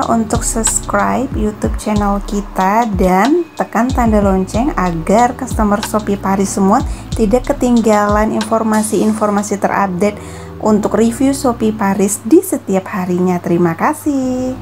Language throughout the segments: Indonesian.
lupa untuk subscribe YouTube channel kita dan tekan tanda lonceng agar customer Shopee Paris semua tidak ketinggalan informasi-informasi terupdate untuk review Shopee Paris di setiap harinya. Terima kasih.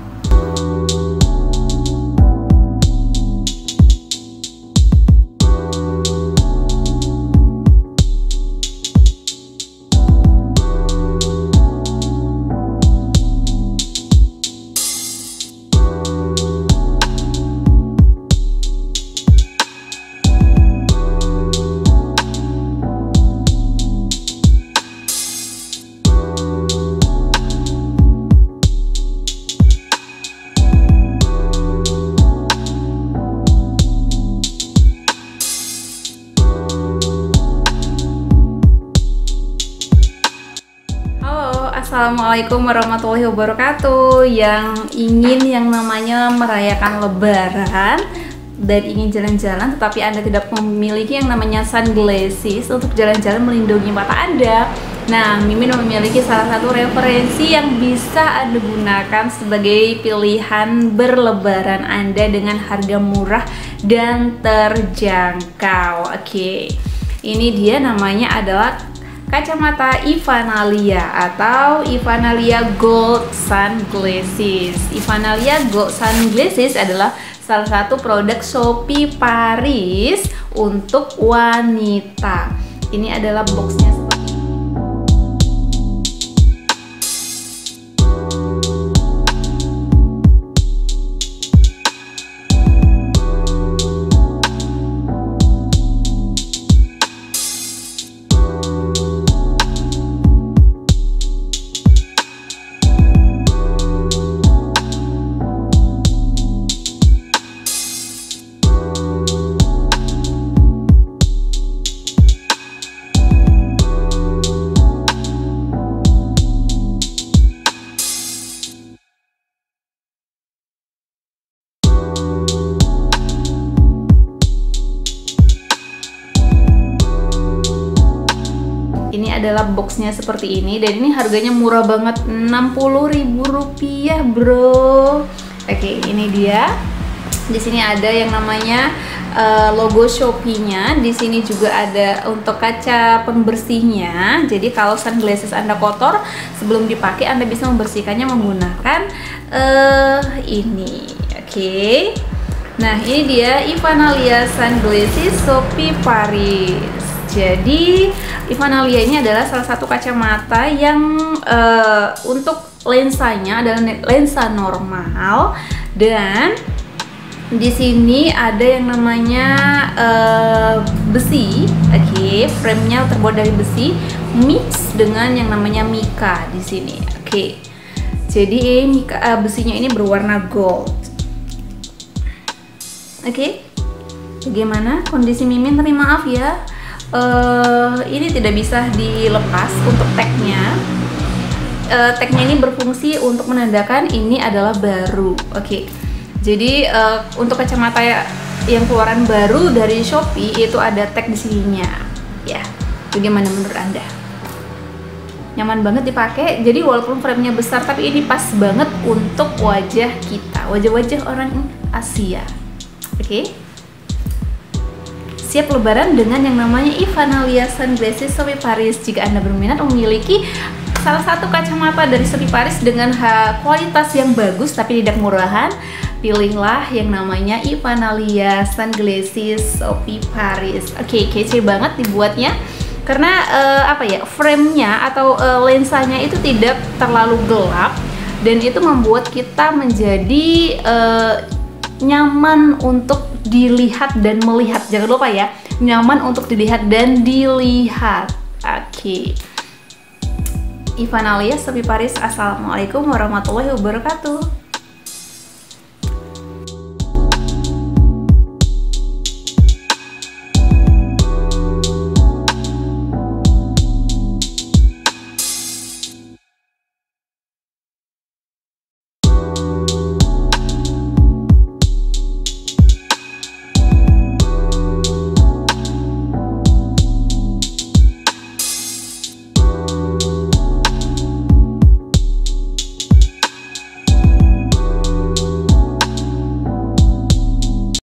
Assalamualaikum warahmatullahi wabarakatuh. Yang ingin yang namanya merayakan lebaran dan ingin jalan-jalan tetapi Anda tidak memiliki yang namanya sunglasses untuk jalan-jalan melindungi mata Anda. Nah, Mimin memiliki salah satu referensi yang bisa Anda gunakan sebagai pilihan berlebaran Anda dengan harga murah dan terjangkau. Oke. Ini dia, namanya adalah kacamata Ivanalia atau Ivanalia Gold Sunglasses. Ivanalia Gold Sunglasses adalah salah satu produk Shopee Paris untuk wanita. Ini adalah boxnya seperti ini. Ini adalah boxnya seperti ini dan ini harganya murah banget, Rp60.000 bro. Oke, ini dia. Di sini ada yang namanya logo Shopee-nya. Di sini juga ada untuk kaca pembersihnya. Jadi kalau sunglasses Anda kotor, sebelum dipakai Anda bisa membersihkannya menggunakan ini. Oke. Nah, ini dia Ivanalia Sunglasses Shopee Paris. Jadi Ivanalia ini adalah salah satu kacamata yang untuk lensanya adalah lensa normal, dan di sini ada yang namanya besi. Oke, frame-nya terbuat dari besi mix dengan yang namanya mika di sini. Oke. Jadi besinya ini berwarna gold. Oke. Bagaimana kondisi Mimin? Maaf ya. Ini tidak bisa dilepas untuk tagnya. Tagnya ini berfungsi untuk menandakan ini adalah baru. Oke. Jadi untuk kacamata yang keluaran baru dari Shopee itu ada tag di sininya. Ya, bagaimana menurut Anda? Nyaman banget dipakai. Jadi walaupun frame-nya besar, tapi ini pas banget untuk wajah kita, wajah-wajah orang Asia. Oke. Siap lebaran dengan yang namanya Ivanalia Sunglasses Shopee Paris. Jika Anda berminat memiliki salah satu kacamata dari Shopee Paris dengan kualitas yang bagus tapi tidak murahan, pilihlah yang namanya Ivanalia Sunglasses Shopee Paris. Oke, kece banget dibuatnya karena frame-nya atau lensanya itu tidak terlalu gelap dan itu membuat kita menjadi nyaman untuk dilihat dan melihat. Jangan lupa ya, nyaman untuk dilihat dan dilihat. Oke. Ivanalia Shopee Paris. Assalamualaikum warahmatullahi wabarakatuh.